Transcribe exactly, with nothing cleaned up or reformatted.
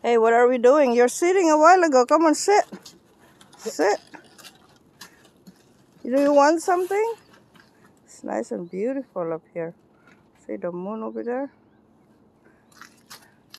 Hey, what are we doing? You're sitting a while ago. Come on, sit. Sit. Do you want something? It's nice and beautiful up here. See the moon over there?